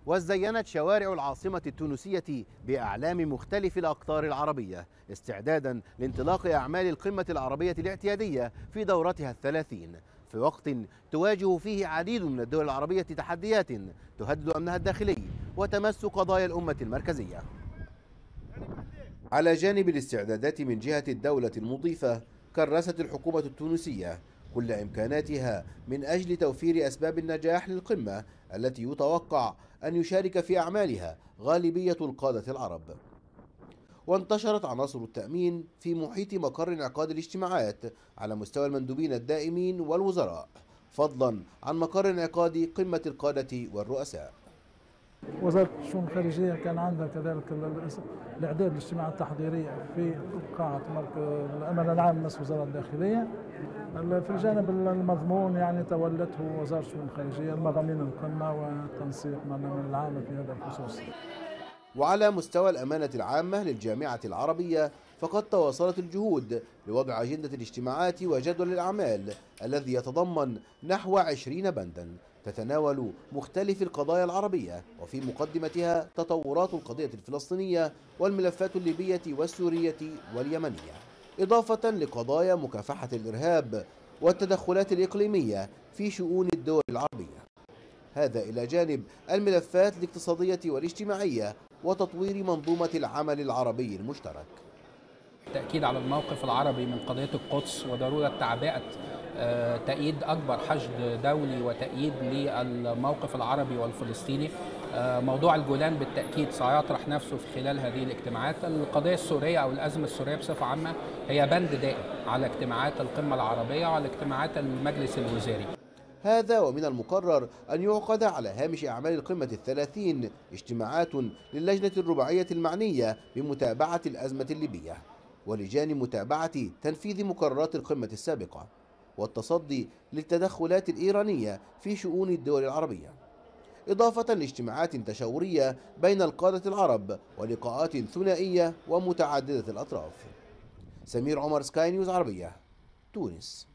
وزينت شوارع العاصمة التونسية بأعلام مختلف الأقطار العربية استعدادا لانطلاق أعمال القمة العربية الاعتيادية في دورتها الثلاثين، في وقت تواجه فيه عديد من الدول العربية تحديات تهدد أمنها الداخلي وتمس قضايا الأمة المركزية. على جانب الاستعدادات من جهة الدولة المضيفة، كرست الحكومة التونسية كل إمكاناتها من أجل توفير أسباب النجاح للقمة التي يتوقع أن يشارك في أعمالها غالبية القادة العرب. وانتشرت عناصر التأمين في محيط مقر انعقاد الاجتماعات على مستوى المندوبين الدائمين والوزراء، فضلا عن مقر انعقاد قمة القادة والرؤساء. وزارة الشؤون الخارجية كان عندها كذلك الإعداد للاجتماعات التحضيرية في قاعة الأمن العام مجلس وزراء الداخلية. في الجانب المضمون يعني تولته وزارة الشؤون الخارجية المضامين القمة والتنسيق مع الأمن العام في هذا الخصوص. وعلى مستوى الأمانة العامة للجامعة العربية، فقد تواصلت الجهود لوضع أجندة الاجتماعات وجدول الأعمال الذي يتضمن نحو 20 بندا تتناول مختلف القضايا العربية، وفي مقدمتها تطورات القضية الفلسطينية والملفات الليبية والسورية واليمنية، إضافة لقضايا مكافحة الإرهاب والتدخلات الإقليمية في شؤون الدول العربية. هذا إلى جانب الملفات الاقتصادية والاجتماعية وتطوير منظومة العمل العربي المشترك. التأكيد على الموقف العربي من قضية القدس وضرورة تعبئة تأييد أكبر حشد دولي وتأييد للموقف العربي والفلسطيني. موضوع الجولان بالتأكيد سيطرح نفسه في خلال هذه الاجتماعات. القضية السورية أو الأزمة السورية بصفة عامة هي بند دائم على اجتماعات القمة العربية وعلى اجتماعات المجلس الوزاري. هذا ومن المقرر أن يعقد على هامش أعمال القمة الثلاثين اجتماعات للجنة الرباعية المعنية بمتابعة الأزمة الليبية، ولجان متابعة تنفيذ مقررات القمة السابقة، والتصدي للتدخلات الإيرانية في شؤون الدول العربية، إضافة لاجتماعات تشاورية بين القادة العرب ولقاءات ثنائية ومتعددة الأطراف. سمير عمر، سكاي نيوز عربية، تونس.